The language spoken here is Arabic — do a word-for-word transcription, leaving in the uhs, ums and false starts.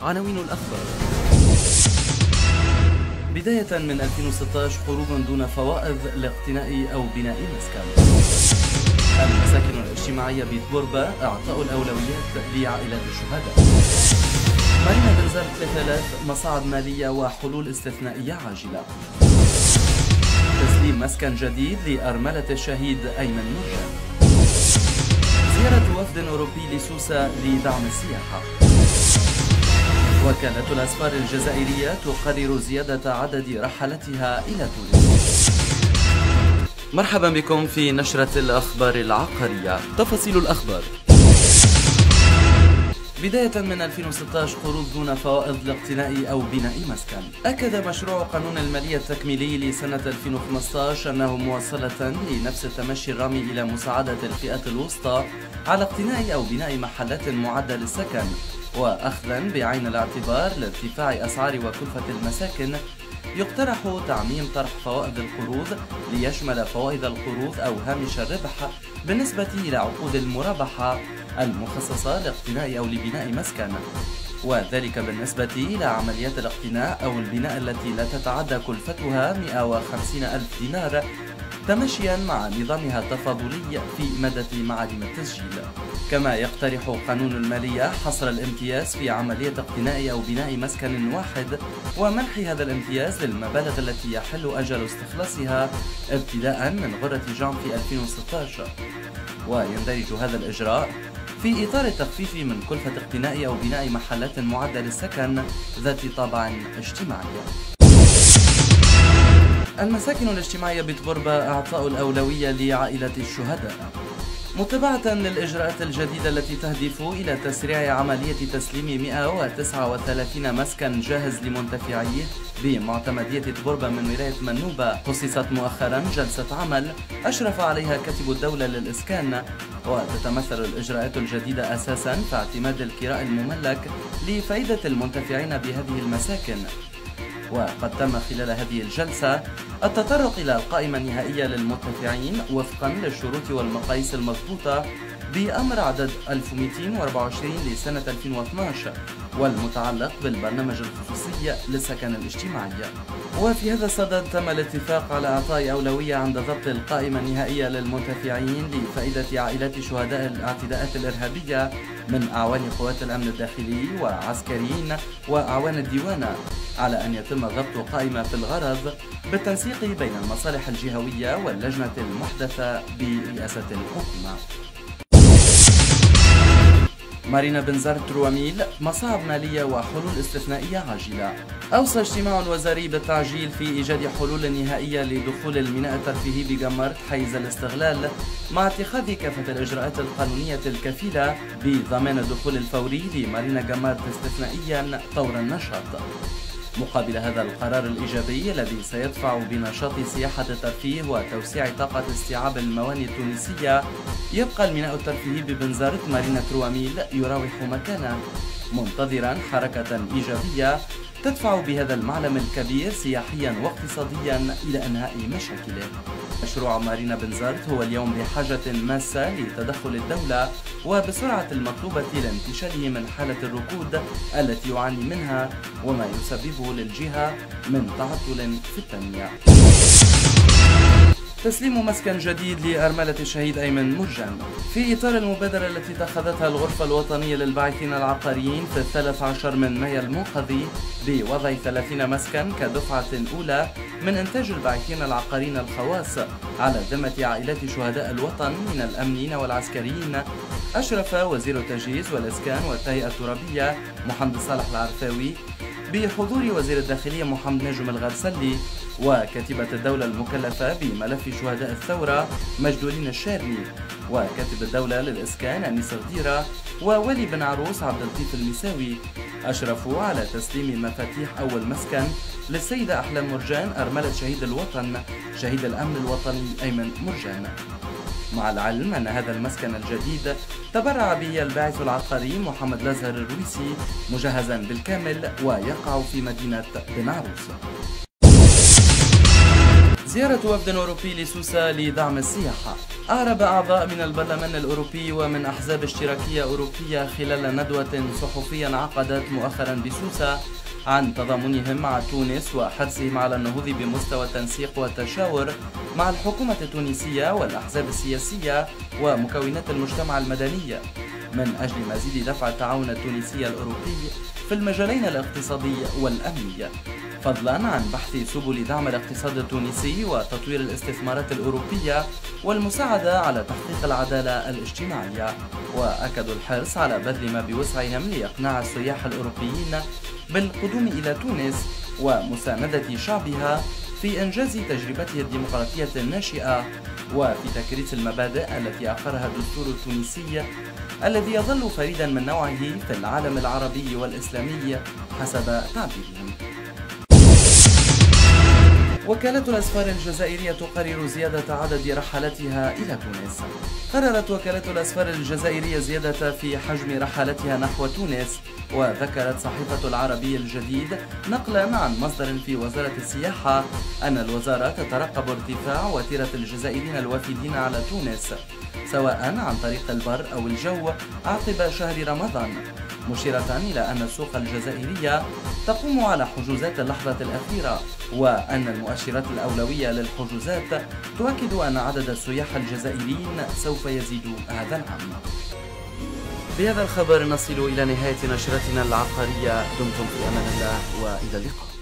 عناوين الأخبار. بداية من ألفين وستة عشر قروض دون فوائد لاقتناء أو بناء مسكن. المساكن الاجتماعية بتبوربا إعطاء الأولويات لعائلات الشهداء. مارينا بنزرت ثلاثة آلاف مصاعد مالية وحلول استثنائية عاجلة. تسليم مسكن جديد لأرملة الشهيد أيمن مرجان. زيارة وفد أوروبي لسوسة لدعم السياحة. وكالة الأسفار الجزائرية تقرر زيادة عدد رحلاتها إلى تونس. مرحبا بكم في نشرة الأخبار العقارية. تفاصيل الأخبار. بداية من ألفين وستة عشر قروض دون فوائد لاقتناء أو بناء مسكن. أكد مشروع قانون المالية التكميلي لسنة ألفين وخمسة عشر أنه موصلة لنفس التمشي الرامي إلى مساعدة الفئات الوسطى على اقتناء أو بناء محلات معدة للسكن، وأخذا بعين الاعتبار لارتفاع أسعار وكلفة المساكن يقترح تعميم طرح فوائد القروض ليشمل فوائد القروض أو هامش الربح بالنسبة إلى عقود المرابحة المخصصة لاقتناء أو لبناء مسكن، وذلك بالنسبة إلى عمليات الاقتناء أو البناء التي لا تتعدى كلفتها مئة وخمسين ألف دينار، تمشيا مع نظامها التفاضلي في مادة معالم التسجيل. كما يقترح قانون المالية حصر الامتياز في عملية اقتناء أو بناء مسكن واحد ومنح هذا الامتياز للمبالغ التي يحل أجل استخلاصها ابتداء من غرة جانفي ألفين وستة عشر، ويندرج هذا الإجراء في إطار التخفيف من كلفة اقتناء أو بناء محلات معدة للسكن ذات طابع اجتماعي. المساكن الاجتماعية بتبوربا إعطاء الأولوية لعائلة الشهداء. متابعة للإجراءات الجديدة التي تهدف إلى تسريع عملية تسليم مئة وتسعة وثلاثين مسكن جاهز لمنتفعيه بمعتمدية تبوربا من ولاية منوبة، خصصت مؤخرا جلسة عمل أشرف عليها كاتب الدولة للإسكان، وتتمثل الإجراءات الجديدة أساسا في اعتماد الكراء المملك لفائدة المنتفعين بهذه المساكن. وقد تم خلال هذه الجلسة التطرق إلى القائمة النهائية للمنتفعين وفقا للشروط والمقاييس المضبوطة بأمر عدد ألف ومئتين وأربعة وعشرين لسنة ألفين واثني عشر والمتعلق بالبرنامج الخصوصي للسكن الاجتماعي. وفي هذا الصدد تم الاتفاق على إعطاء أولوية عند ضبط القائمة النهائية للمنتفعين لفائدة عائلات شهداء الاعتداءات الإرهابية من أعوان قوات الأمن الداخلي وعسكريين وأعوان الديوان، على أن يتم ضبط قائمة في الغرض بالتنسيق بين المصالح الجهوية واللجنة المحدثة برئاسة الحكومة. مارينا بنزرت ترواميل مصاعب مالية وحلول استثنائية عاجلة. أوصى اجتماع وزاري بالتعجيل في إيجاد حلول نهائية لدخول الميناء الترفيهي بجمرت حيز الاستغلال مع اتخاذ كافة الإجراءات القانونية الكفيلة بضمان الدخول الفوري لمارينا جمرت استثنائيا طور النشاط. مقابل هذا القرار الإيجابي الذي سيدفع بنشاط سياحة الترفيه وتوسيع طاقة استيعاب الموانئ التونسية، يبقى الميناء الترفيهي ببنزرت مارينا ترواميل يراوح مكانه، منتظرا حركة إيجابية تدفع بهذا المعلم الكبير سياحيا واقتصاديا إلى إنهاء مشاكله. مشروع مارينا بنزرت هو اليوم بحاجة ماسة لتدخل الدولة وبسرعة المطلوبة لانتشاله من حالة الركود التي يعاني منها وما يسببه للجهة من تعطل في التنمية. تسليم مسكن جديد لأرملة الشهيد أيمن مرجان. في إطار المبادرة التي اتخذتها الغرفة الوطنية للباحثين العقاريين في الثالث عشر من مايو المنقضي بوضع ثلاثين مسكن كدفعة أولى من إنتاج الباحثين العقاريين الخواص على ذمة عائلات شهداء الوطن من الأمنيين والعسكريين، أشرف وزير التجهيز والإسكان والتهيئة الترابية محمد صالح العرفاوي بحضور وزير الداخلية محمد نجم الغرسلي وكاتبة الدولة المكلفة بملف شهداء الثورة مجدولين الشارني، وكاتب الدولة للإسكان أنيس غديرة وولي بن عروس عبد اللطيف المساوي، أشرفوا على تسليم مفاتيح أول مسكن للسيدة أحلام مرجان أرملة شهيد الوطن شهيد الأمن الوطني أيمن مرجان، مع العلم أن هذا المسكن الجديد تبرع به الباعث العقاري محمد الأزهر الرويسي مجهزا بالكامل ويقع في مدينة بن عروس. زيارة وفد أوروبي لسوسة لدعم السياحة. أعرب أعضاء من البرلمان الأوروبي ومن أحزاب اشتراكية أوروبية خلال ندوة صحفية عقدت مؤخرا بسوسة عن تضامنهم مع تونس وحرصهم على النهوض بمستوى التنسيق والتشاور مع الحكومة التونسية والأحزاب السياسية ومكونات المجتمع المدني من أجل مزيد دفع التعاون التونسي الأوروبي في المجالين الاقتصادي والأمني، فضلا عن بحث سبل دعم الاقتصاد التونسي وتطوير الاستثمارات الأوروبية والمساعدة على تحقيق العدالة الاجتماعية. وأكدوا الحرص على بذل ما بوسعهم لإقناع السياح الأوروبيين بالقدوم إلى تونس ومساندة شعبها في إنجاز تجربته الديمقراطية الناشئة وفي تكريس المبادئ التي أقرها الدستور التونسي الذي يظل فريدا من نوعه في العالم العربي والإسلامي حسب تعبيرهم. وكالة الأسفار الجزائرية تقرر زيادة عدد رحلاتها إلى تونس. قررت وكالة الأسفار الجزائرية زيادة في حجم رحلاتها نحو تونس، وذكرت صحيفة العربي الجديد نقلا عن مصدر في وزارة السياحة أن الوزارة تترقب ارتفاع وتيرة الجزائريين الوافدين على تونس سواء عن طريق البر أو الجو عقب شهر رمضان، مشيرة إلى أن السوق الجزائرية تقوم على حجوزات اللحظة الأخيرة، وأن المؤشرات الأولوية للحجوزات تؤكد أن عدد السياح الجزائريين سوف يزيد هذا العام. بهذا الخبر نصل إلى نهاية نشرتنا العقارية. دمتم في أمان الله وإلى اللقاء.